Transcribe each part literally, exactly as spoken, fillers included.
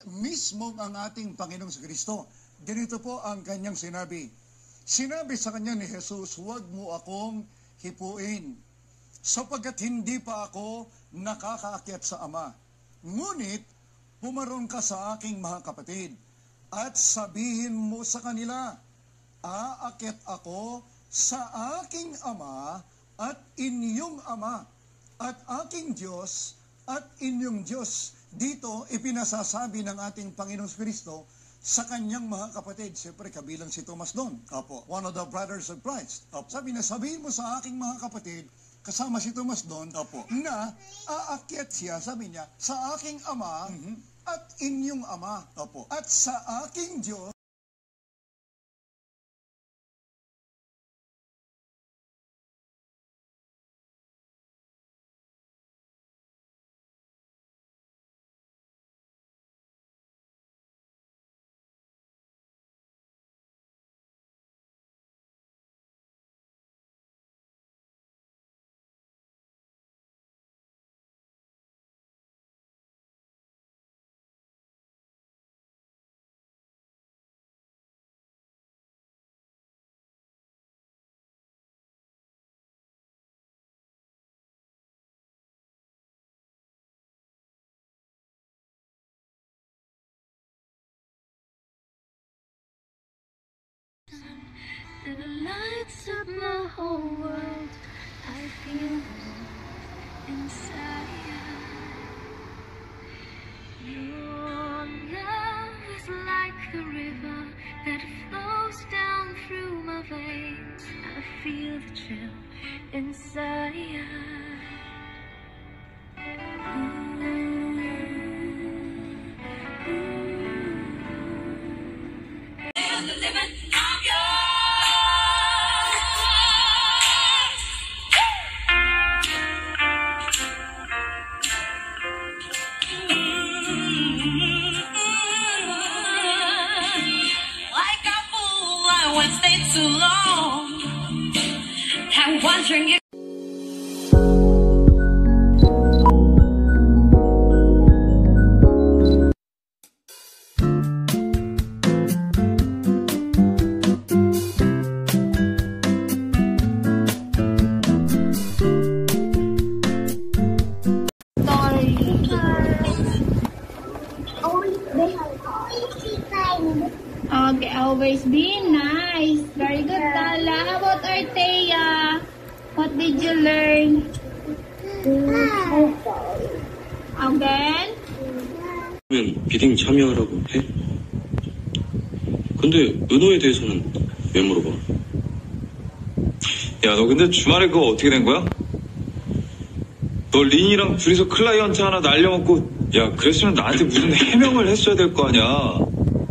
mismo ang ating Panginoong Kristo. Ganito po ang kanyang sinabi. Sinabi sa kanya ni Jesus, huwag mo akong hipuin, sapagkat hindi pa ako nakakaakyat sa Ama. Ngunit, pumaroon ka sa aking mga kapatid, at sabihin mo sa kanila, aakyat ako sa aking Ama at inyong Ama, at aking Diyos at inyong Diyos. Dito, ipinasasabi ng ating Panginoong Kristo sa kanyang mga kapatid. Siyempre, kabilang si Thomas doon. Opo. One of the brothers of Christ. Opo. Sabi na, sabihin mo sa aking mga kapatid, kasama si Thomas doon, Opo. na aakyat siya, sabi niya, sa aking Ama mm-hmm. at inyong Ama. Opo. At sa aking Diyos. That lights up my whole world. I feel inside. Your love is like a river that flows down through my veins. I feel the chill inside. Too long. I'm wondering if Okay, always be nice. Very good, Tala. How about Artea? What did you learn? Again? 비딩 참여하라고 해? 근데 은호에 대해서는 왜 물어봐? 야, 너 근데 주말에 그거 어떻게 된 거야? 너 린이랑 둘이서 클라이언트 하나 날려먹고, 야, 그랬으면 나한테 무슨 해명을 했어야 될 거 아니야.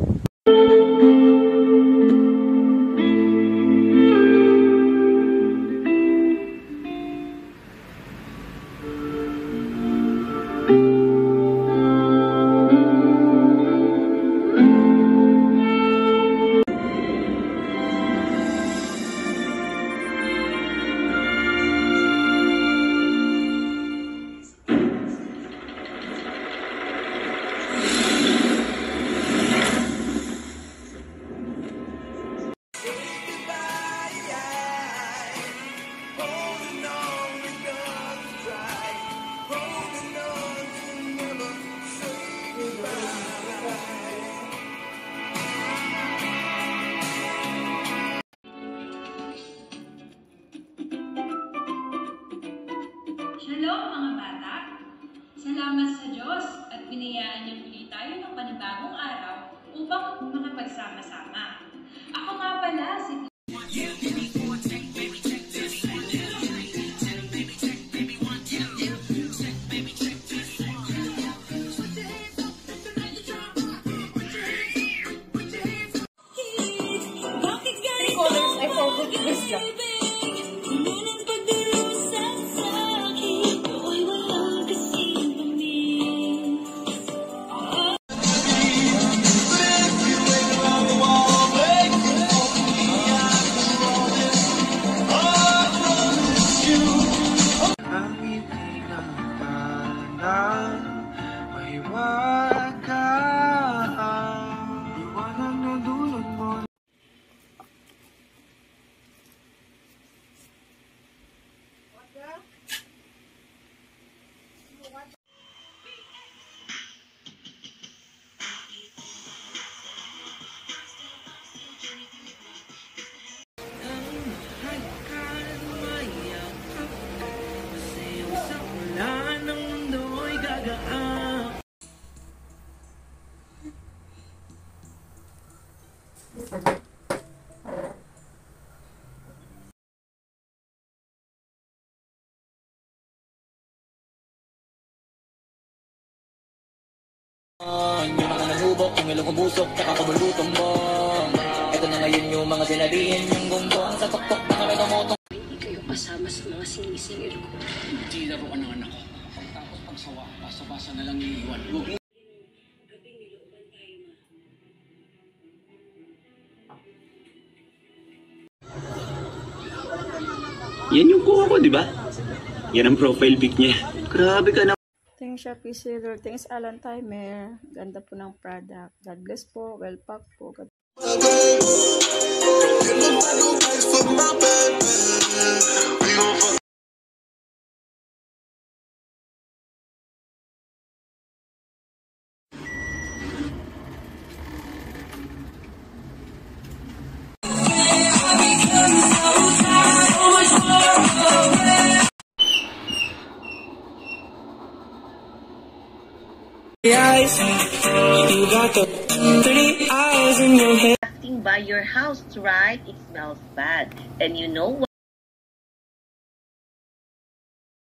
Shalom mga bata! Salamat sa Diyos at binayaan niya muli tayo ng panibagong araw upang makapagsama-sama. Ako nga pala si Yung mga nanubok, yung ilong ubusok, tsaka kumulutong bong. Ito na ngayon yung mga sinabihin, yung gonggong sa tuktok na kami namotong. Hindi kayo kasama sa mga sinisingil ko. Hindi na ro ang anak ko. Pagtapos pagsawa, basa-basa na lang iiwan. Gabing nilooban tayo, ma. Yan yung kuha ko, di ba? Yan ang profile pic niya. Grabe ka na. Thanks Shopee Seller. Thanks Alan Timer. Ganda po ng product. God bless po. Well packed po. God You got the pretty eyes in your head. Passing by your house, right? It smells bad. And you know what?